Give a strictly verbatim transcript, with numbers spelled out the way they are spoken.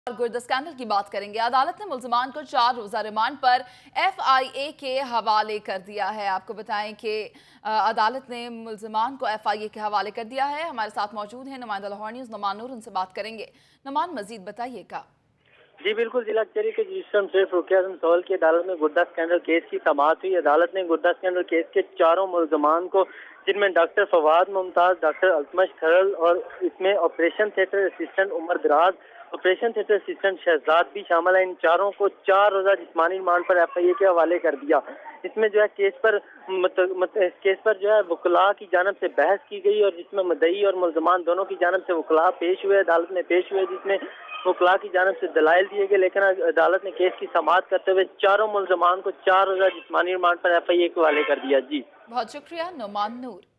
गुर्दा स्कैंडल की बात करेंगे। अदालत ने मुल्जिमान को चार रोजा रिमांड पर एफ आई ए के हवाले कर दिया है। आपको बताएं कि अदालत ने मुल्जिमान को एफ आई ए के हवाले कर दिया है। हमारे साथ मौजूद हैं नुमाइंदा लाहौर न्यूज़ नुमान नूर, उनसे बात करेंगे। नुमान, मजीद बताइएगा। जी बिल्कुल, जिला कचहरी के जिस्म शेख रुकिया आजम सोहल की अदालत में गुर्दा स्कैंडल केस की समाअत हुई। अदालत ने गुर्दा स्कैंडल केस के चारों मुल्जिमान को, जिनमें डॉक्टर फवाद मुमताज, डॉक्टर अल्तमश खरल और इसमें ऑपरेशन थिएटर असिस्टेंट उमर दराज, ऑपरेशन थिएटर असिस्टेंट शहजाद भी शामिल है, इन चारों को चार रोजा जिस्मानी रिमांड पर एफ आई ए के हवाले कर दिया। इसमें जो है केस पर मत, मत, इस केस पर जो है वकला की जानब से बहस की गई और जिसमें मुद्दई और मुल्जिमान दोनों की जानब से वकला पेश हुए, अदालत में पेश हुए, जिसमें वकला की जानब से दलाइल दिए गए। लेकिन अदालत ने केस की समाअत करते हुए चारों मुल्जिमान को चार रोजा जिस्मानी रिमांड पर एफ आई ए के हवाले कर दिया। जी बहुत शुक्रिया नुमान नूर।